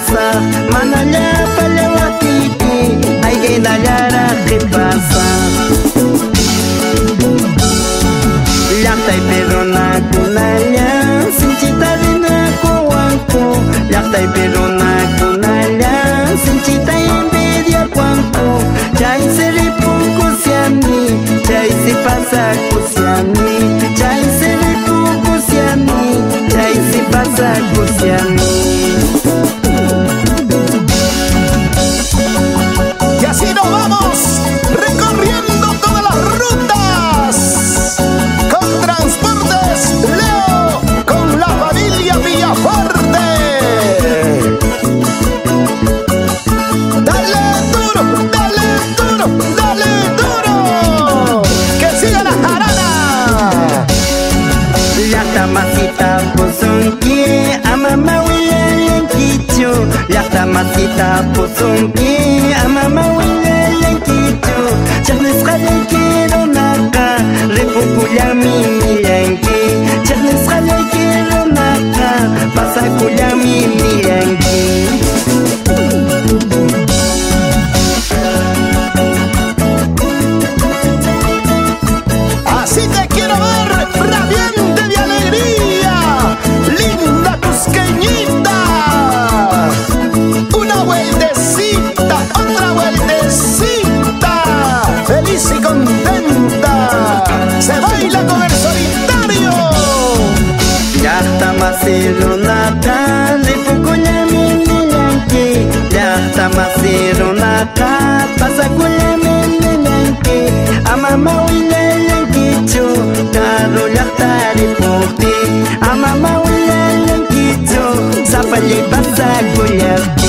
pasa manalla palewatiki aygay nallara pasa llaqtay perona kunalla sinchita rinakuwanku llaqtay perona kunalla sinchita envidia kuanku chay se ripukusiani chay se pasa kusiani chay se ripukusiani chay se pasa kusiani. Y así nos vamos recorriendo todas las rutas con Transportes Leo, con la familia Villafuerte. Dale duro, dale duro, dale duro, que siga la jarana. Llaqta masita pusunki amama willayankichu llaqta masita pusunki amama willayankichu chaqnisqallayki runaqa ripukullami millanki chaqnisqallayki runaqa pasakullami millanki. Así te quiero ver, radiante de alegría, linda cusqueñita. Una vueltecita, otra vueltecita, feliz y contenta, se baila con el solitario. Llaqta masi runaqa ripukullami millanki llaqta masi runaqa pasakullami millanki amama willayankichu karu llaqta ripuqti amama willayankichu sapalli pasakullapti.